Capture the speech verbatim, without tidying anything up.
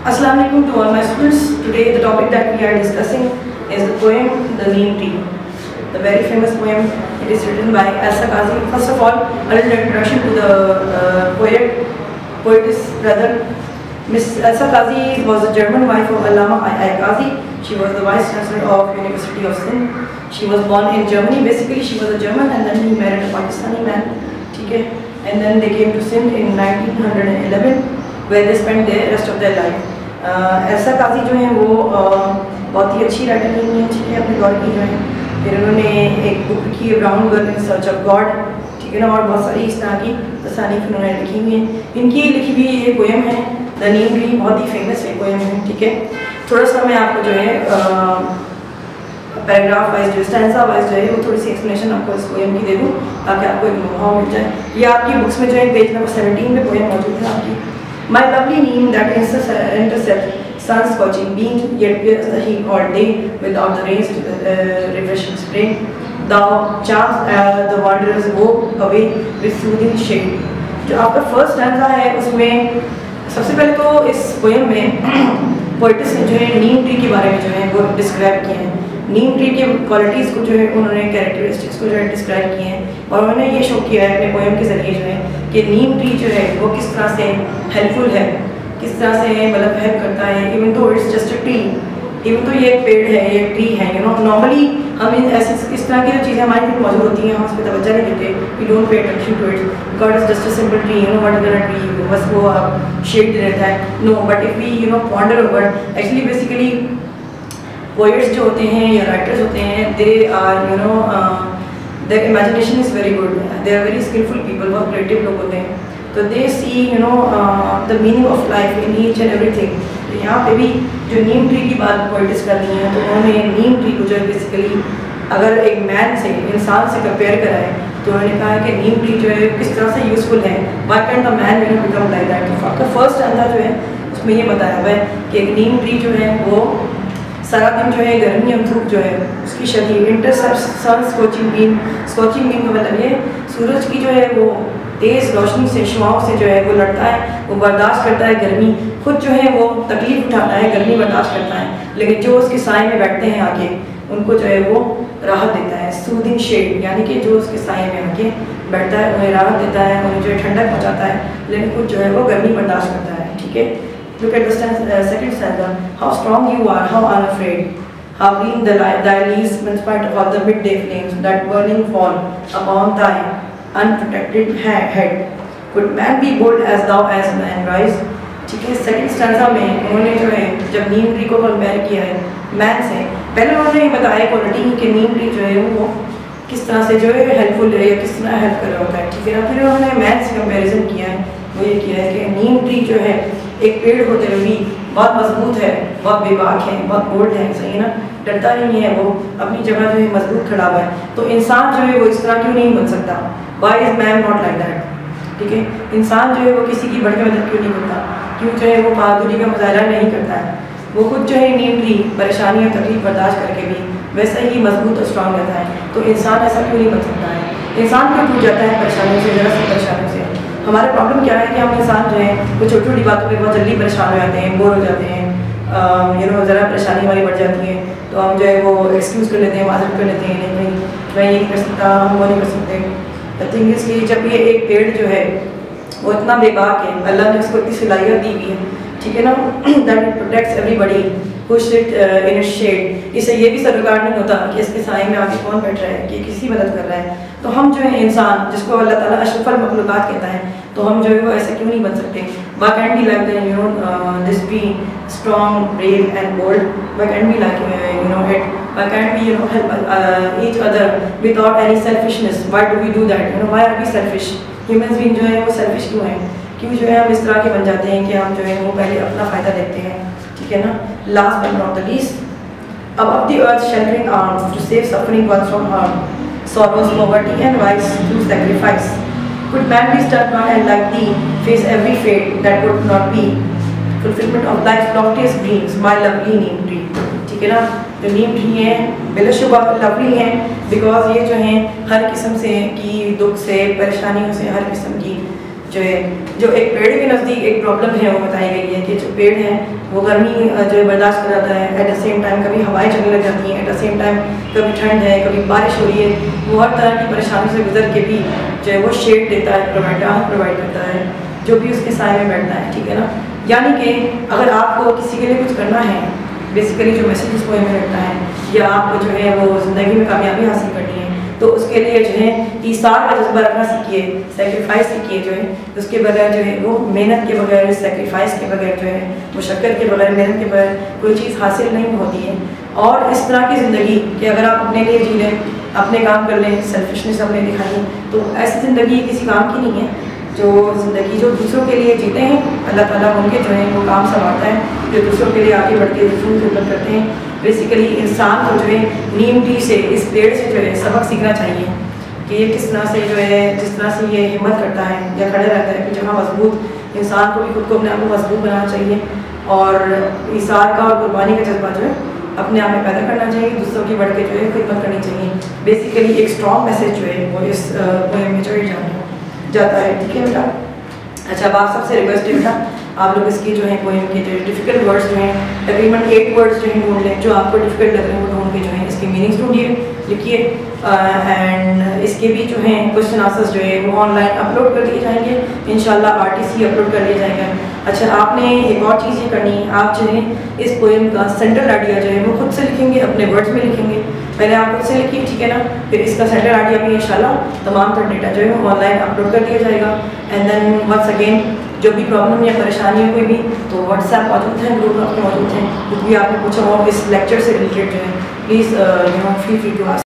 Assalamu alaikum to all my students. Today the topic that we are discussing is the poem The Neem Tree. The very famous poem. It is written by Ejaz. First of all, a little introduction to the uh, poet, poetess brother. Miss Ejaz was a German wife of Allama Ejaz. She was the vice chancellor of University of Sindh. She was born in Germany. Basically, she was a German, and then he married a Pakistani man. Okay, and then they came to Sindh in nineteen eleven, where they spent the rest of their life. ऐसा काजी जो है वो बहुत ही अच्छी writer नहीं है, ठीक है, अपने दौर की जो है। फिर उन्होंने एक बुक लिखी है brown girl in search of God, ठीक है ना, और बहुत सारी इस तरह की तसानीफ उन्होंने लिखी हुई हैं। इनकी लिखी हुई ये पोएम है द नीम ट्री, बहुत ही फेमस है पोएम है, ठीक है। थोड़ा सा मैं आपको जो है पैराग्राफ वाइज जो स्टैंजा वाइज जो है वो थोड़ी सी एक्सप्लेनेशन आपको इस पोएम की दे दूँ ताकि आपको एक अनुभव मिल जाए। ये आपकी बुक्स में जो है पेज नंबर सेवनटीन में पोएम मौजूद है आपकी। My lovely Neem that intercept sun's scorching beam, yet bears the heat all day without the rains to uh, refreshing spray. Thou charms uh, the wanderers go away with soothing shade. जो आपका first stanza है उसमें सबसे पहले तो इस poem में poets ने जो है नीम ट्री के बारे में जो है वो डिस्क्राइब किए हैं। नीम ट्री के क्वालिटीज़ को जो है उन्होंने कैरेक्टरिस्टिक्स को जो है डिस्क्राइब किए हैं और उन्होंने ये शो किया है अपने पोएम के ज़रिए जो है कि नीम ट्री जो है वो किस तरह से हेल्पफुल है, किस तरह से मतलब हेल्प करता है। Even though it's just a tree, even though ये एक पेड़ है, ये ट्री है, यू नो। नॉर्मली हम इन ऐसे इस तरह की जो चीज़ें हमारे में मौजूद होती हैं हम उस पर तवज्जो नहीं देते, we don't pay attention to it because it's just a simple tree, you know, what is a tree, बस वो आप शेड दे देता है। No, but if we you know ponder over, actually basically poets जो होते हैं या राइटर्स होते हैं, they are you know their imagination is very good, they are very skillful people, बहुत क्रिएटिव लोग होते हैं। तो they see you know the meaning of life in each and everything. तो यहाँ पे भी जो नीम ट्री की बात पोएट्स कर रही हैं तो उन्होंने नीम ट्री को जो है बेसिकली अगर एक मैन से, इंसान से कंपेयर कराए तो उन्होंने कहा है कि नीम ट्री जो है किस तरह से यूज़फुल है, why can the man you know become like that. तो आपका फर्स्ट अंदर जो है उसमें ये बताया हुआ है कि एक नीम ट्री जो है वो सारा दिन जो है गर्मी और धूप जो है उसकी शदीद intercept sun scorching beam, scorching beam का मतलब ये सूरज की जो है वो तेज़ रोशनी से, शुआओं से जो है वो लड़ता है, वो बर्दाश्त करता है गर्मी, खुद जो है वो तकलीफ उठाता है, गर्मी बर्दाश्त करता है, लेकिन जो उसके साए में बैठते हैं आके उनको जो है वो राहत देता है। सूदिंग शेड यानी कि जो उसके साए में आके बैठता है उन्हें राहत देता है, उन्हें जो है ठंडक पहुँचाता है, लेकिन खुद जो है वो गर्मी बर्दाश्त करता है, ठीक है। Look at the stanza, uh, second stanza. How strong you are, how unafraid. How green the light, thy leaves, in spite of all the midday flames that burning fall upon thy unprotected head. Could man be bold as thou as man rise? ठीक है, second stanza में उन्होंने जो है जब नीम tree को compare किया है मैन से, पहले उन्होंने ये बताया क्वालिटी कि नीम ट्री जो है वो किस तरह से जो है हेल्पफुल है या किस तरह हेल्प कर रहा होता है, ठीक है ना। फिर उन्होंने मैन से कंपेरिजन किया है, वो ये किया है कि नीम ट्री जो है एक पेड़ होते हुए भी बहुत मजबूत है, बहुत बेबाक है, बहुत बोल्ड है, सही है ना, डरता नहीं है, वो अपनी जगह जो है मजबूत खड़ा हुआ है। तो इंसान जो है वो इस तरह क्यों नहीं बन सकता, why is man not like that, ठीक है। इंसान जो है वो किसी की बढ़ के मदद क्यों नहीं करता, क्यों जो है वो बहादुरी का मुजाहरा नहीं करता है, वो खुद जो है नीम ट्री परेशानी और तकलीफ बर्दाश्त करके भी वैसे ही मजबूत और स्ट्रॉन्ग रहता है। तो इंसान ऐसा क्यों नहीं बन सकता है, इंसान क्यों टूट जाता है परेशानियों से, जरा सी परेशानियों से। हमारा प्रॉब्लम क्या है कि हम इंसान जो है वो छोटी छोटी बातों पे बहुत जल्दी परेशान हो जाते हैं, बोर हो जाते हैं, यू नो, ज़रा परेशानी हमारी बढ़ जाती है तो हम जो है वो एक्सक्यूज़ कर लेते हैं, माजरत कर लेते हैं, नहीं भाई मैं ये नहीं कर सकता, हम वो नहीं कर सकते। द थिंग इज़ कि जब ये एक पेड़ जो है वो इतना बेबाक है, अल्लाह ने उसको इतनी सलाहियत दी हुई है, ठीक है ना, that it protects everybody who sit in its shade. इससे ये भी सरोकार नहीं होता कि इसके साए में आके कौन बैठ रहा है, कि किसी मदद कर रहा है। तो हम जो है इंसान जिसको अल्लाह ताला अशरफुल मखलूक़ात कहता है, तो हम जो है वो ऐसे क्यों नहीं बन सकते। Why can be like the you know this be strong, brave and bold, why can be like you know it, why can be you know help each other without any selfishness, why do we do that, you know, why are we selfish. Humans being जो है वो selfish क्यों हैं, क्यों जो है हम इस तरह के बन जाते हैं कि हम जो है वो पहले अपना फ़ायदा देखते हैं, ठीक है ना। Last but not the least, above the earth sheltering arms to save suffering ones from harm, sorrows, poverty and vice through sacrifice. Could man be stubborn by and like thee face every fate that would not be fulfillment of life's loftiest dreams, my lovely neem tree, ठीक है ना। जो नीम tree है बिलाशुबा lovely हैं because ये जो हैं हर किस्म से की दुख से, परेशानियों से, हर किस्म की जो है जो एक पेड़ के नज़दीक एक प्रॉब्लम है वो बताई गई है कि जो पेड़ है वो गर्मी जो है बर्दाश्त कर जाता है, एट द सेम टाइम कभी हवाएं चलने लग जाती हैं, एट द सेम टाइम कभी ठंड है, कभी बारिश हो रही है, वो हर तरह की परेशानी से गुजर के भी जो है वो शेड देता है, प्रोवाइड प्रोवाइड करता है जो भी उसके साए में बैठता है, ठीक है ना। यानी कि अगर आपको किसी के लिए कुछ करना है, बेसिकली जो मैसेज इस पोएम में रहता है, या आपको जो है वो ज़िंदगी में कामयाबी हासिल करनी है, तो उसके लिए जो है ईसार का जज्बा रखना सीखिए, सेक्रीफाइस सीखिए जो है, उसके बगैर जो है वो मेहनत के बगैर, सेक्रीफाइस के बगैर जो है मुशक्क़त के बगैर, मेहनत के बगैर कोई चीज़ हासिल नहीं होती है। और इस तरह की ज़िंदगी कि अगर आप अपने लिए जी लें, अपने काम कर लें, सेल्फिशनेस अपने दिखाइए, तो ऐसी ज़िंदगी किसी काम की नहीं है। जो ज़िंदगी जो दूसरों के लिए जीते हैं, अल्लाह ताला उनके जो है वो काम संभालता है, जो दूसरों के लिए आगे बढ़ के दूसरों की खिदमत करते हैं। बेसिकली इंसान को जो है नीम ट्री से, इस पेड़ से जो है सबक सीखना चाहिए कि ये किस तरह से जो है, जिस तरह से ये हिम्मत करता है या खड़े रहता है, कि जहाँ मजबूत इंसान को भी खुद को अपने आप को मजबूत बनाना चाहिए और ईसार का और कुर्बानी का जज्बा जो है अपने आप में पैदा करना चाहिए, दूसरों की बढ़ के जो है खिदमत करनी चाहिए। बेसिकली एक स्ट्रॉन्ग मैसेज जो है वो इस पोएम में जो है जाना जाता है, ठीक है बेटा। अच्छा, अब आप सबसे रिक्वेस्ट है बेटा, आप लोग इसकी जो है पोएम के जो डिफ़िकल्ट वर्ड्स जो हैं, तकरीबन एट वर्ड्स जो हैं ढूंढ लें, जो आपको डिफ़िकल्ट लग रहे हैं वो ढूंढ के जो है इसके मीनिंग्स ढूंढिए, लिखिए, एंड इसके भी जो हैं क्वेश्चन आंसर्स जो है वो ऑनलाइन अपलोड कर दिए जाएंगे, इंशाल्लाह आरटीसी अपलोड कर दिया जाएगा। अच्छा, आपने एक और चीज़ ये करनी है, आप जो है इस पोएम का सेंट्रल आइडिया जो है वो खुद से लिखेंगे, अपने वर्ड्स में लिखेंगे, पहले आप खुद से लिखिए, ठीक है ना। फिर इसका सेंट्रल आइडिया भी इंशाल्लाह तमाम तर डेटा जो है वो ऑनलाइन अपलोड कर दिया जाएगा। एंड देन वंस अगेन जो भी प्रॉब्लम या परेशानी है कोई भी, तो व्हाट्सएप मौजूद है, ग्रुप आपके मौजूद हैं, कुछ भी आपने पूछा हो इस लेक्चर से रिलेटेड जो है, please you know feel free to ask.